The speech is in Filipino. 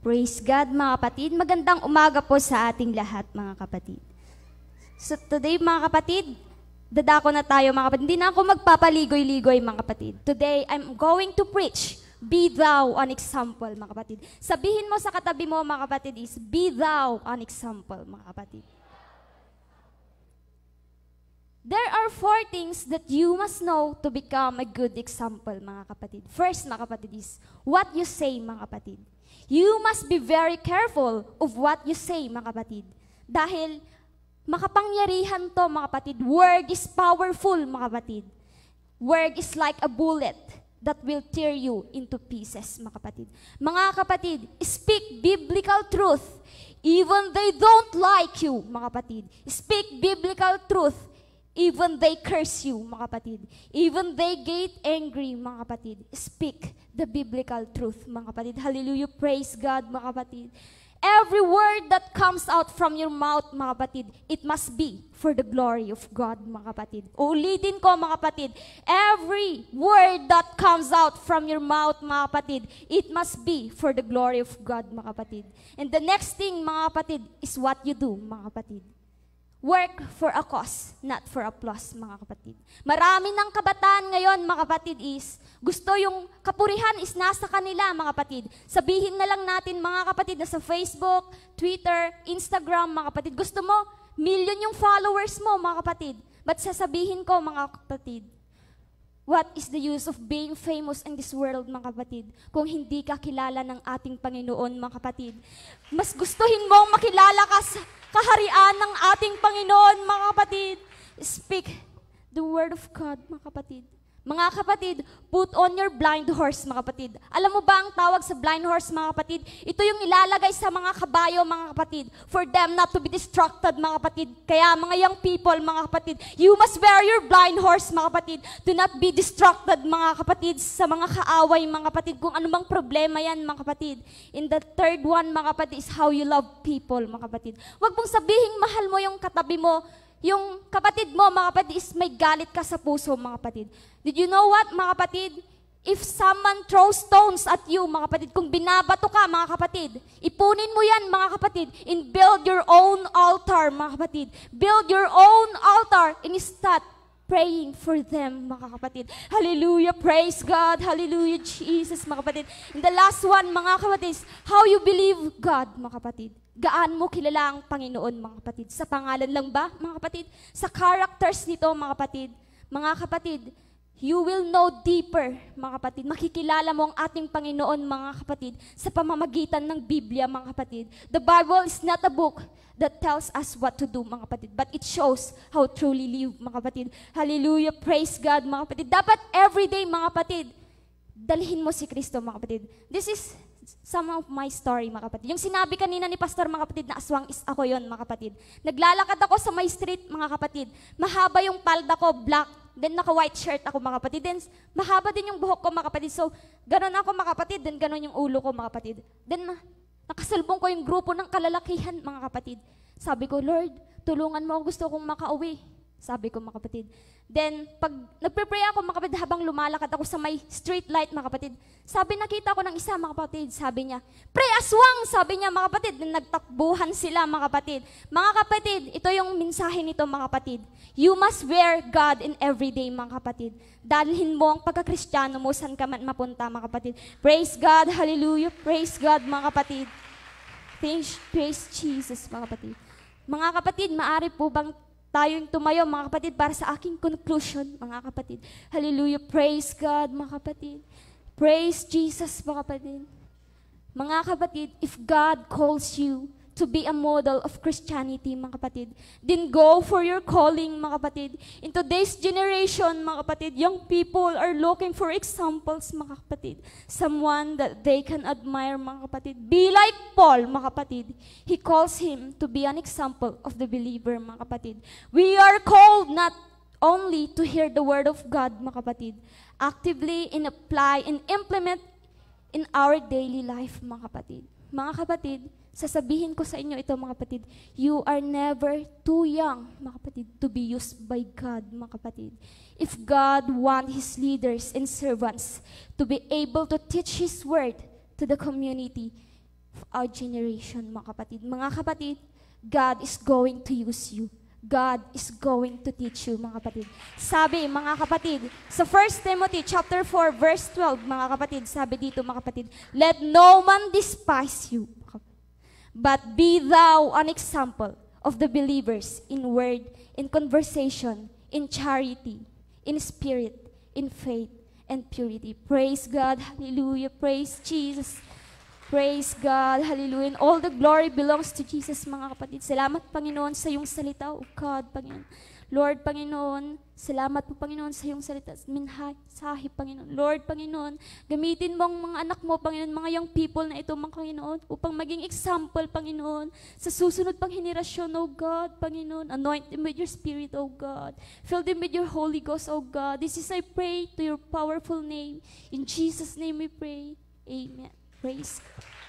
Praise God mga kapatid. Magandang umaga po sa ating lahat mga kapatid. So today mga kapatid, dadako na tayo mga kapatid. Hindi na ako magpapaligoy-ligoy mga kapatid. Today I'm going to preach, be thou an example mga kapatid. Sabihin mo sa katabi mo mga kapatid is, be thou an example mga kapatid. There are 4 things that you must know to become a good example mga kapatid. First mga kapatid is, what you say mga kapatid. You must be very careful of what you say, mga kapatid. Dahil makapangyarihan to, mga kapatid. Word is powerful, mga kapatid. Word is like a bullet that will tear you into pieces, mga kapatid. Mga kapatid, speak biblical truth. Even they don't like you, mga kapatid. Speak biblical truth. Even they curse you, mga kapatid. Even they get angry, mga kapatid. Speak the biblical truth, mga kapatid. Hallelujah, praise God, mga kapatid. Every word that comes out from your mouth, mga kapatid, it must be for the glory of God, mga kapatid. Ulitin ko, mga kapatid. Every word that comes out from your mouth, mga kapatid, it must be for the glory of God, mga kapatid. And the next thing, mga kapatid, is what you do, mga kapatid. Work for a cause, not for applause, mga kapatid. Marami ng kabataan ngayon, mga kapatid, is gusto yung kapurihan is nasa kanila, mga kapatid. Sabihin na lang natin, mga kapatid, na sa Facebook, Twitter, Instagram, mga kapatid. Gusto mo, million yung followers mo, mga kapatid. But sasabihin ko, mga kapatid, what is the use of being famous in this world, mga kapatid, kung hindi ka kilala ng ating Panginoon, mga kapatid? Mas gustuhin mong makilala ka sa kaharian ng ating Panginoon, mga kapatid. Speak the word of God, mga kapatid. Mga kapatid, put on your blind horse, mga kapatid. Alam mo ba ang tawag sa blind horse, mga kapatid? Ito yung ilalagay sa mga kabayo, mga kapatid, for them not to be distracted, mga kapatid. Kaya mga young people, mga kapatid, you must wear your blind horse, mga kapatid. Do not be distracted, mga kapatid, sa mga kaaway, mga kapatid, kung anumang problema yan, mga kapatid. And the third one, mga kapatid, is how you love people, mga kapatid. Huwag mong sabihin, mahal mo yung katabi mo, yung kapatid mo, mga kapatid, is may galit ka sa puso, mga kapatid. Did you know what, mga kapatid? If someone throws stones at you, mga kapatid, kung binabato ka, mga kapatid, ipunin mo yan, mga kapatid, and build your own altar, mga kapatid. Build your own altar and start praying for them, mga kapatid. Hallelujah, praise God. Hallelujah, Jesus, mga kapatid. And the last one, mga kapatid, is how you believe God, mga kapatid. Gaan mo kilala ang Panginoon, mga kapatid? Sa pangalan lang ba, mga kapatid? Sa characters nito, mga kapatid? Mga kapatid, you will know deeper, mga kapatid. Makikilala mo ang ating Panginoon, mga kapatid, sa pamamagitan ng Biblia, mga kapatid. The Bible is not a book that tells us what to do, mga kapatid, but it shows how truly live, mga kapatid. Hallelujah, praise God, mga kapatid. Dapat everyday, mga kapatid, dalhin mo si Kristo, mga kapatid. This is some of my story, mga kapatid. Yung sinabi kanina ni Pastor, mga kapatid, na aswang is ako yon, mga kapatid. Naglalakad ako sa my street, mga kapatid. Mahaba yung palda ko, black. Then naka-white shirt ako, mga kapatid. Then mahaba din yung buhok ko, mga kapatid. So, ganun ako, mga kapatid. Then ganun yung ulo ko, mga kapatid. Then nakasalbong ko yung grupo ng kalalakihan, mga kapatid. Sabi ko, Lord, tulungan mo ako, gusto kong makauwi. Sabi ko, mga kapatid. Then, pag nagpe-pray ako, mga kapatid, habang lumalakad ako sa may street light, mga kapatid, sabi, nakita ko ng isa, mga kapatid, sabi niya, pray aswang, sabi niya, mga kapatid. Then, nagtakbuhan sila, mga kapatid. Mga kapatid, ito yung mensahe nito, mga kapatid. You must wear God in everyday, mga kapatid. Dalhin mo ang pagkakristyano mo, saan ka man mapunta, mga kapatid. Praise God, hallelujah, praise God, mga kapatid. Praise Jesus, mga kapatid. Mga kapatid, maaari po bang tayong tumayo, mga kapatid, para sa aking conclusion, mga kapatid. Hallelujah, praise God, mga kapatid. Praise Jesus, mga kapatid. Mga kapatid, if God calls you to be a model of Christianity, mga kapatid, then go for your calling, mga kapatid. In today's generation, mga kapatid, young people are looking for examples, mga kapatid. Someone that they can admire, mga kapatid. Be like Paul, mga kapatid. He calls him to be an example of the believer, mga kapatid. We are called not only to hear the word of God, mga kapatid, actively and apply and implement in our daily life, mga kapatid. Mga kapatid, sasabihin ko sa inyo ito, mga kapatid, you are never too young, mga kapatid, to be used by God, mga kapatid. If God wants His leaders and servants to be able to teach His word to the community, our generation, mga kapatid. Mga kapatid, God is going to use you. God is going to teach you, mga kapatid. Sabi, mga kapatid, sa 1 Timothy chapter 4, verse 12, mga kapatid, sabi dito, mga kapatid, let no man despise you, but be thou an example of the believers in word, in conversation, in charity, in spirit, in faith, and purity. Praise God. Hallelujah. Praise Jesus. Praise God. Hallelujah. And all the glory belongs to Jesus, mga kapatid. Salamat, Panginoon, sa iyong salita, O God, Panginoon. Lord, Panginoon, salamat po, Panginoon, sa iyong salita. Minsahi, Panginoon. Lord, Panginoon, gamitin mo ang mga anak mo, Panginoon, mga young people na ito, mga Panginoon, upang maging example, Panginoon, sa susunod pang henerasyon, O God, Panginoon. Anoint them with your Spirit, O God. Fill them with your Holy Ghost, O God. This is I pray to your powerful name. In Jesus' name we pray. Amen. Praise God.